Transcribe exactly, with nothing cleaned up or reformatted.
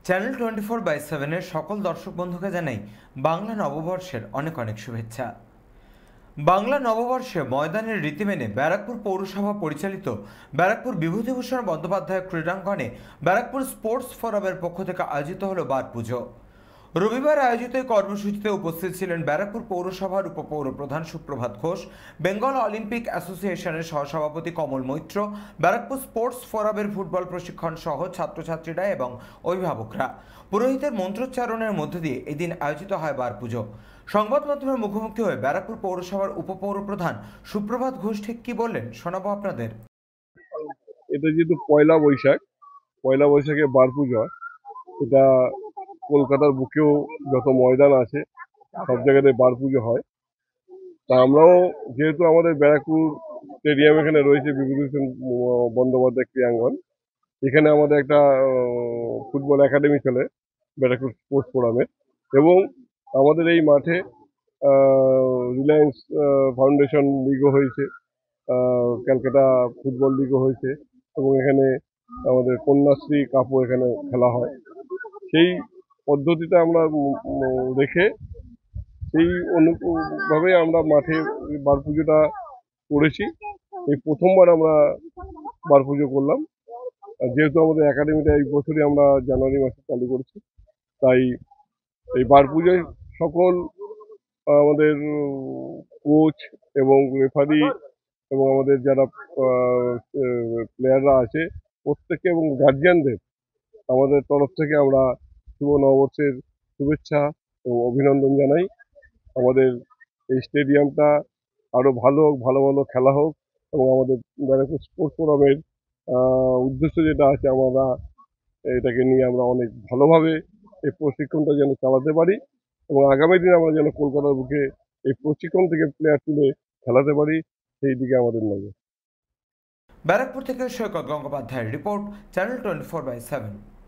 Channel twenty four by সেভেনের সকল দর্শক বন্ধুকে জানাই বাংলা নববর্ষের অনেক অনেক শুভেচ্ছা। বাংলা নববর্ষে ময়দানের রীতি মেনে ব্যারাকপুর পৌরসভা পরিচালিত ব্যারাকপুর বিভূতিভূষণ বন্দ্যোপাধ্যায় ক্রীড়াঙ্গনে ব্যারাকপুর স্পোর্টস ফোরামের পক্ষ থেকে আয়োজিত হলো বার পুজো। রবিবার আয়োজিত এই কর্মসূচিতে উপস্থিত ছিলেন ব্যারাকপুর পৌরসভার উপপৌর প্রধান সুপ্রভাত ঘোষ, বেঙ্গল অলিম্পিক অ্যাসোসিয়েশনের সহসভাপতি কমল মৈত্র, ব্যারাকপুর স্পোর্টস ফোরামের ফুটবল প্রশিক্ষণ সহ ছাত্রছাত্রীরা এবং অভিভাবকরা। পুরোহিতের মন্ত্রোচ্চারণের মধ্য দিয়ে এদিন আয়োজিত হয় বার পুজো। সংবাদ মাধ্যমের মুখোমুখি হয়ে ব্যারাকপুর পৌরসভার উপপৌর প্রধান সুপ্রভাত ঘোষ ঠিক কি বললেন শোনাবো আপনাদের। এটা যেহেতু পয়লা বৈশাখ, পয়লা বৈশাখে বার পুজো, এটা কলকাতার বুকেও যত ময়দান আছে সব জায়গাতে বার পুজো হয়। তা আমরাও যেহেতু আমাদের ব্যারাকপুর স্টেডিয়াম এখানে রয়েছে বিভূতিভূষণ বন্দ্যোপাধ্যায় ক্রীড়াঙ্গন, এখানে আমাদের একটা ফুটবল একাডেমি চলে ব্যারাকপুর স্পোর্টস ফোরামে, এবং আমাদের এই মাঠে রিলায়েন্স ফাউন্ডেশন লিগও হয়েছে, ক্যালকাটা ফুটবল লিগও হয়েছে, এবং এখানে আমাদের কন্যাশ্রী কাপও এখানে খেলা হয়। সেই পদ্ধতিটা আমরা রেখে সেই অনুভাবে আমরা মাঠে বার পুজোটা করেছি। এই প্রথমবার আমরা বার পুজো করলাম, যেহেতু আমাদের একাডেমিটা এই বছরই আমরা জানুয়ারি মাসে চালু করেছি, তাই এই বার পুজোয় সকল আমাদের কোচ এবং রেফারি এবং আমাদের যারা প্লেয়াররা আছে প্রত্যেকে এবং গার্জিয়ানদের আমাদের তরফ থেকে আমরা শুভ নববর্ষের শুভেচ্ছা ও অভিনন্দন জানাই। আমাদের এই স্টেডিয়ামটা আরো ভালো হোক, ভালো ভালো খেলা হোক, এবং আমাদের ব্যারাকপুর স্পোর্টস ফোরামের উদ্দেশ্য যেটা আছে, আমরা এটাকে নিয়ে আমরা অনেক ভালোভাবে এই প্রশিক্ষণটা যেন চালাতে পারি, এবং আগামী দিনে আমরা যেন কলকাতার বুকে এই প্রশিক্ষণ থেকে প্লেয়ার তুলে খেলাতে পারি, সেই দিকে আমাদের নজর। ব্যারাকপুর থেকে সৈকত গঙ্গোপাধ্যায়ের report, channel twenty four by seven.